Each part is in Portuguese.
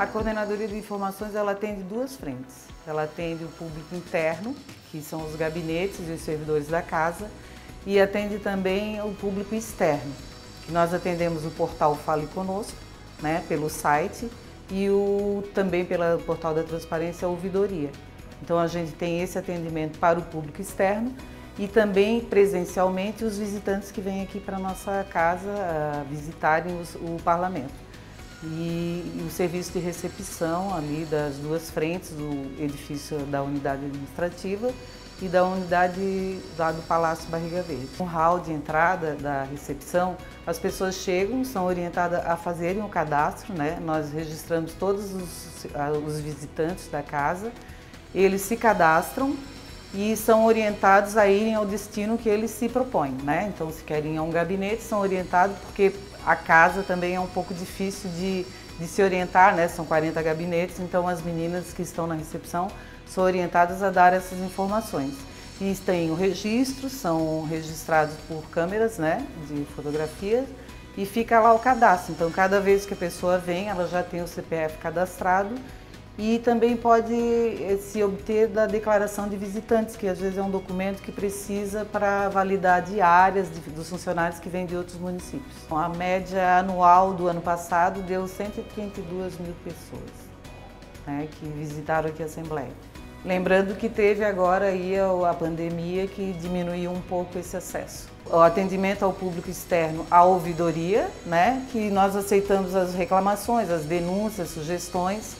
A Coordenadoria de Informações ela atende duas frentes. Ela atende o público interno, que são os gabinetes e os servidores da casa, e atende também o público externo, que nós atendemos o portal Fale Conosco, né, pelo site, e também pelo portal da transparência, a ouvidoria. Então a gente tem esse atendimento para o público externo e também presencialmente os visitantes que vêm aqui para a nossa casa visitarem o parlamento. E o serviço de recepção ali das duas frentes do edifício da unidade administrativa e da unidade lá do Palácio Barriga Verde. No hall de entrada da recepção, as pessoas chegam, são orientadas a fazerem o cadastro, né? Nós registramos todos os visitantes da casa, eles se cadastram e são orientados a irem ao destino que eles se propõem, né? Então, se querem ir a um gabinete, são orientados porque a casa também é um pouco difícil de se orientar, né? São 40 gabinetes, então as meninas que estão na recepção são orientadas a dar essas informações. E tem o registro, são registrados por câmeras, né, de fotografia, e fica lá o cadastro. Então, cada vez que a pessoa vem, ela já tem o CPF cadastrado e também pode se obter da declaração de visitantes, que às vezes é um documento que precisa para validar diárias dos funcionários que vêm de outros municípios. A média anual do ano passado deu 132 mil pessoas, né, que visitaram aqui a Assembleia. Lembrando que teve agora aí a pandemia que diminuiu um pouco esse acesso. O atendimento ao público externo, a ouvidoria, né, que nós aceitamos as reclamações, as denúncias, sugestões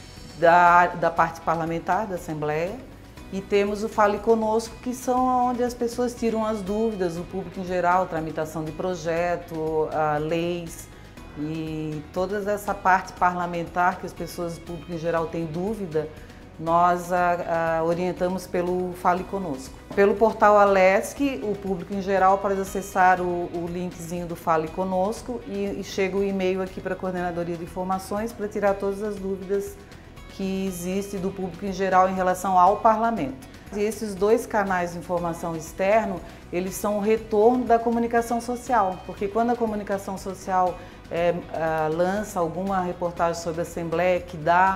da parte parlamentar da Assembleia, e temos o Fale Conosco, que são onde as pessoas tiram as dúvidas, o público em geral, tramitação de projeto, leis e toda essa parte parlamentar que as pessoas, o público em geral, tem dúvida, nós orientamos pelo Fale Conosco. Pelo portal Alesc, o público em geral pode acessar o linkzinho do Fale Conosco e chega o e-mail aqui para a Coordenadoria de Informações para tirar todas as dúvidas que existem do público em geral em relação ao parlamento. E esses dois canais de informação externo, eles são o retorno da comunicação social, porque quando a comunicação social lança alguma reportagem sobre a Assembleia que dá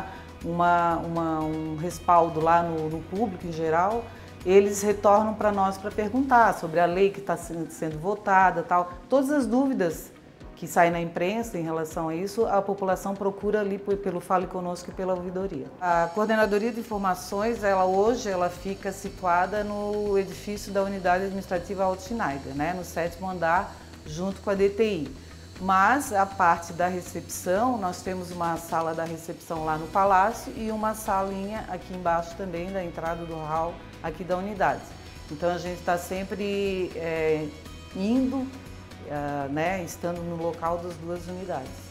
um respaldo lá no público em geral, eles retornam para nós para perguntar sobre a lei que está sendo votada, tal. Todas as dúvidas que saem na imprensa em relação a isso, a população procura ali pelo Fale Conosco e pela ouvidoria. A Coordenadoria de Informações, hoje ela fica situada no edifício da Unidade Administrativa Alto Schneider, né, no 7º andar, junto com a DTI. Mas a parte da recepção, nós temos uma sala da recepção lá no Palácio e uma salinha aqui embaixo também, da entrada do hall aqui da unidade. Então a gente está sempre indo, né, estando no local das duas unidades.